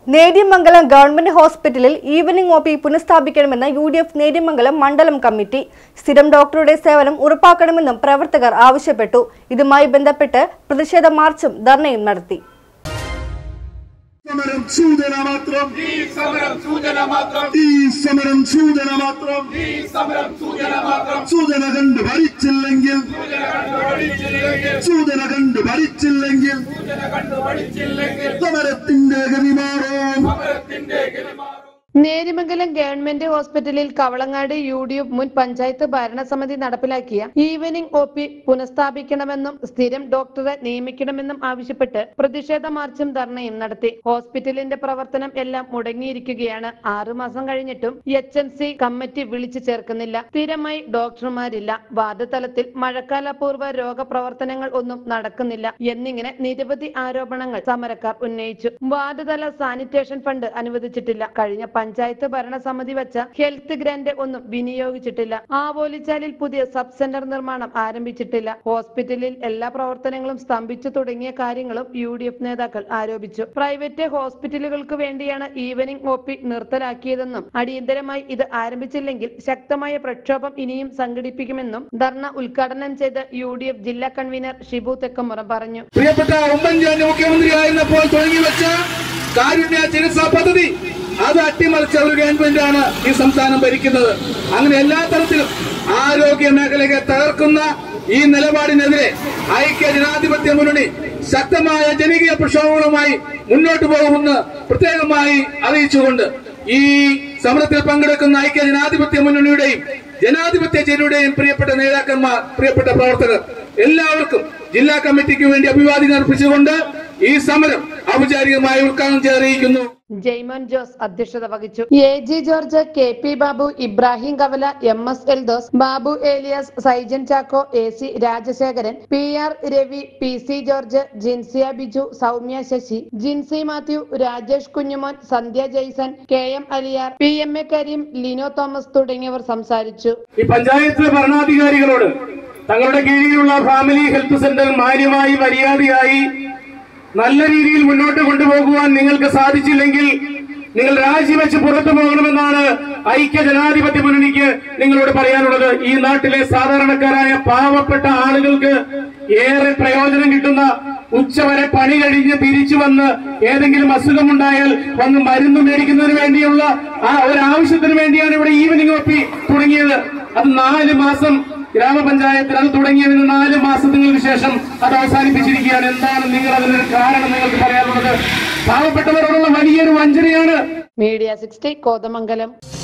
Neriamangalam government ഹോസ്പിറ്റലിൽ evening OP പുനഃസ്ഥാപിക്കണമെന്ന് UDF Neriyamangalam മണ്ഡലം കമ്മിറ്റി. സ്ഥിരം ഡോക്ടറുടെ സേവനം ഉറപ്പാക്കണമെന്നും പ്രവർത്തകർ ആവശ്യപ്പെട്ടു. ഇതുമായി ബന്ധപ്പെട്ട് പ്രതിഷേധ മാർച്ചും ധർണയും നടത്തി. നേര്യമംഗലം ഗവൺമെന്റ് ഹോസ്പിറ്റലിൽ കവളങ്ങാട് യുഡിഎഫ് മുൻ പഞ്ചായത്ത് ഭരണസമിതി നടപ്പിലാക്കിയ ഈവനിംഗ് ഒപി പുനഃസ്ഥാപിക്കണമെന്നും സ്ഥിരം ഡോക്ടറെ നിയമിക്കണമെന്നും ആവശ്യപ്പെട്ട് പ്രതിഷേധ മാർച്ചും ധർണയും നടത്തി. ഹോസ്പിറ്റലിന്റെ പ്രവർത്തനം എല്ലാം മുടങ്ങിയിരിക്കുകയാണ്. 6 മാസം കഴിഞ്ഞിട്ടും HMC കമ്മിറ്റി വിളിച്ചു ചേർക്കുന്നില്ല. സ്ഥിരമായി ഡോക്ടർമാരില്ല. വാർഡ് തലത്തിൽ മഴക്കാലപൂർവ്വ രോഗപ്രവർത്തനങ്ങൾ ഒന്നും നടക്കുന്നില്ല എന്നിങ്ങനെ നിരവധി ആരോപണങ്ങൾ സമരക്കാർ ഉന്നയിച്ചു. വാർഡ് തല സാനിറ്റേഷൻ ഫണ്ട് അനുവദിച്ചിട്ടില്ല. കഴിഞ്ഞ പഞ്ചായത്ത് ഭരണസമിതി വെച്ച ഹെൽത്ത് ഗ്രാന്റ് ഒന്നും വിനിയോഗിച്ചിട്ടില്ല. ആവോലിച്ചാലിൽ പുതിയ സബ് സെന്റർ നിർമ്മാണം ആരംഭിച്ചിട്ടില്ല. ഹോസ്പിറ്റലിൽ എല്ലാ പ്രവർത്തനങ്ങളും സ്തംഭിച്ചു തുടങ്ങിയ കാര്യങ്ങളും യുഡിഎഫ് നേതാക്കൾ ആരോപിച്ചു. പ്രൈവറ്റ് ഹോസ്പിറ്റലുകൾക്ക് വേണ്ടിയാണ് ഈവനിംഗ് ഒപി നിർത്തലാക്കിയതെന്നും അടിയന്തരമായി ഇത് ആരംഭിച്ചില്ലെങ്കിൽ ശക്തമായ പ്രക്ഷോഭം ഇനിയും സംഘടിപ്പിക്കുമെന്നും ധർണ ഉദ്ഘാടനം ചെയ്ത യുഡിഎഫ് ജില്ലാ കൺവീനർ ഷിബു തെക്കമുറം പറഞ്ഞു. പ്രിയപ്പെട്ട ഉമ്മൻചാണ്ടി മുഖ്യമന്ത്രിയായിരുന്നപ്പോൾ തുടങ്ങിവെച്ച കാരുണ്യ ചികിത്സാ പദ്ധതി അത് അട്ടിമറിച്ച ഒരു ഗവൺമെന്റാണ് ഈ സംസ്ഥാനം ഭരിക്കുന്നത്. അങ്ങനെ എല്ലാ തരത്തിലും ആരോഗ്യ മേഖലയെ തകർക്കുന്ന ഈ നിലപാടിനെതിരെ ഐക്യ ജനാധിപത്യ മുന്നണി ശക്തമായ ജനകീയ പ്രക്ഷോഭങ്ങളുമായി മുന്നോട്ട് പോകുമെന്ന് പ്രത്യേകമായി അറിയിച്ചുകൊണ്ട് ഈ സമരത്തിൽ പങ്കെടുക്കുന്ന ഐക്യ ജനാധിപത്യ മുന്നണിയുടെയും ജനാധിപത്യ ചേരിയുടെയും പ്രിയപ്പെട്ട നേതാക്കന്മാർ, പ്രിയപ്പെട്ട പ്രവർത്തകർ എല്ലാവർക്കും ജില്ലാ കമ്മിറ്റിക്ക് വേണ്ടി അഭിവാദ്യം അർപ്പിച്ചുകൊണ്ട് ഈ സമരം ഔപചാരികമായി ഉദ്ഘാടനം ചെയ്ത് അറിയിക്കുന്നു. ജയ്മോൻ ജോസ് അധ്യക്ഷത വഹിച്ചു. AG George, KP Babu, Ibrahim Kavala, MS Eldhose, Babu Elias, Saijan Chacko, AC Rajasekharan, PR Ravi, PC George, Jinsia Biju, Soumya Sasi, Jinsi Mathew, Rajesh Kunjumon, Sandhya Jaison, KM Aliyar, PMA Kareem, Lino Thomas തുടങ്ങിയവർ സംസാരിച്ചു. ഈ പഞ്ചായത്ത് ഭരണാധികാരികളോട് തങ്ങളുടെ കീഴിലുള്ള ഫാമിലി ഹെൽത്ത് സെന്റർ മാന്യമായി മര്യാദയായി നല്ല രീതിയിൽ മുന്നോട്ട് കൊണ്ടുപോകുവാൻ നിങ്ങൾക്ക് സാധിച്ചില്ലെങ്കിൽ നിങ്ങൾ രാജിവെച്ച് പുറത്തു പോകണമെന്നാണ് ഐക്യ ജനാധിപത്യ മുന്നണിക്ക് നിങ്ങളോട് പറയാനുള്ളത്. ഈ നാട്ടിലെ സാധാരണക്കാരായ പാവപ്പെട്ട ആളുകൾക്ക് ഏറെ പ്രയോജനം കിട്ടുന്ന, ഉച്ചവരെ പണി കഴിഞ്ഞ് തിരിച്ചു വന്ന് ഏതെങ്കിലും അസുഖമുണ്ടായാൽ വന്ന് മരുന്ന് മേടിക്കുന്നതിന് വേണ്ടിയുള്ള ആ ഒരു ആവശ്യത്തിന് വേണ്ടിയാണ് ഇവിടെ ഈവനിംഗ് ഒപി തുടങ്ങിയത്. അത് 4 മാസം ഗ്രാമപഞ്ചായത്തിൽ അത് തുടങ്ങിയതിന് 4 മാസങ്ങൾക്ക് ശേഷം അത് അവസാനിപ്പിച്ചിരിക്കുകയാണ്. എന്താണ് നിങ്ങൾ അതിനൊരു കാരണം നിങ്ങൾക്ക് പറയാനുള്ളത്? പാവപ്പെട്ടവരോടുള്ള വലിയൊരു വഞ്ചനയാണ്. മീഡിയ 60 കോതമംഗലം.